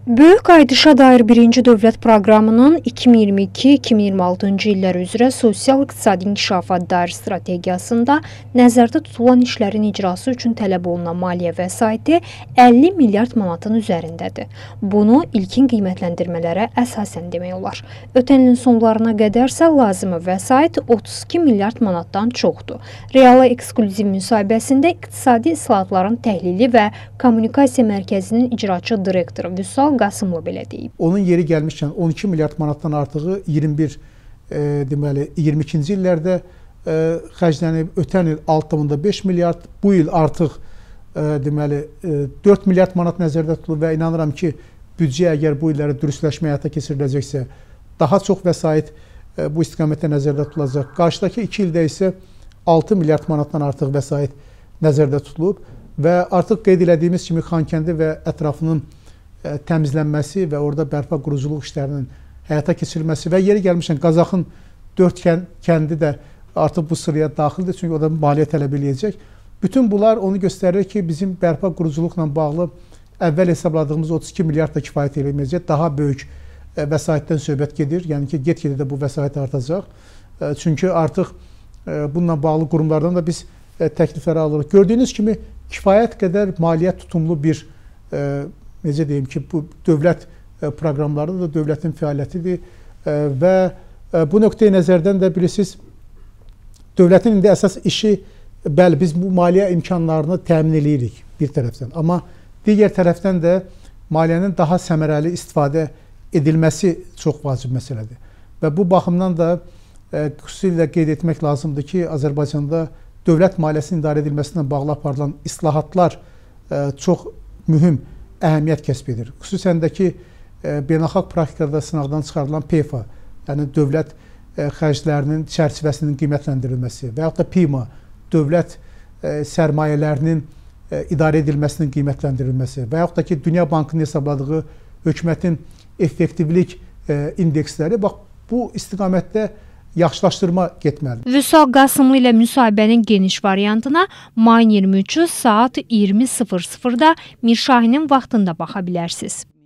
Böyük qayıdışa dair birinci dövlət proqramının 2022-2026-cı illər üzrə sosial-iqtisadi inkişafa dair strategiyasında nəzərdə tutulan işlərin icrası üçün tələb olunan maliyyə vəsaiti 50 milyard manatın üzərindədir. Bunu ilkin qiymətləndirmələrə əsasən demək olar. Ötən ilin sonlarına qədərsə lazımi vəsait 32 milyard manatdan çoxdur. Reala eksklüziv müsahibəsində İqtisadi İslahatların Təhlili və Kommunikasiya Mərkəzinin icraçı direktoru Vüsal Qasımlı belə deyib. Onun yeri gəlmişkən 12 milyard manatdan artığı 22-ci illərdə xərclənib, ötən il 6,5 milyard, bu il artıq 4 milyard manat nəzərdə tutulur və inanıram ki, büdcə əgər bu illərə dürüstləşmə həyata keçiriləcəksə, daha çox vəsait bu istiqamətdə nəzərdə tutulacaq. Qarşıdakı 2 ildə isə 6 milyard manatdan artıq vəsait nəzərdə tutulub və artıq qeyd elədiyimiz kimi Xankəndi və ətrafının təmizlənməsi və orada bərpa quruculuq işlərinin həyata keçirilməsi və yeri gəlmişən Qazaxın 4 kəndi də artıq bu sıraya daxildir, çünki o da maliyyə tələb eləyəcək. Bütün bunlar onu göstərir ki, bizim bərpa quruculuqla bağlı əvvəl hesabladığımız 32 milyard da kifayət edilməyəcək, daha böyük vəsaitdən söhbət gedir, yəni ki, get-gedə də bu vəsait artacaq. Çünki artıq bununla bağlı qurumlardan da biz təklifləri alırıq. Gördüyünüz kimi kifayət qədər maliyyə tutumlu bir necə deyim ki, bu dövlət proqramları da dövlətin fəaliyyətidir və bu nöqteyi nəzərdən də bilirsiniz, dövlətin indi əsas işi, bəli, biz bu maliyyə imkanlarını təmin edirik bir tərəfdən, amma digər tərəfdən də maliyyənin daha səmərəli istifadə edilməsi çox vacib məsələdir. Və bu baxımdan da xüsusilə qeyd etmək lazımdır ki, Azərbaycanda dövlət maliyyəsinin idarə edilməsindən bağlı aparılan islahatlar çox mühüm əhəmiyyət kəsb edir. Xüsusən də ki, beynəlxalq praktikada sınaqdan çıxarılan PEFA, yəni dövlət xərclərinin çərçivəsinin qiymətləndirilməsi və yaxud da PIMA, dövlət sərmayələrinin idarə edilməsinin qiymətləndirilməsi və yaxud da ki, Dünya Bankının hesabladığı hökumətin effektivlik indeksləri, bax, bu istiqamətdə yaxşılaşdırma getməlidir. Vüsal Qasımlı ilə müsahibənin geniş variantına mayın 23-cü saat 20:00-da Mirşahinin vaxtında baxa bilərsiniz.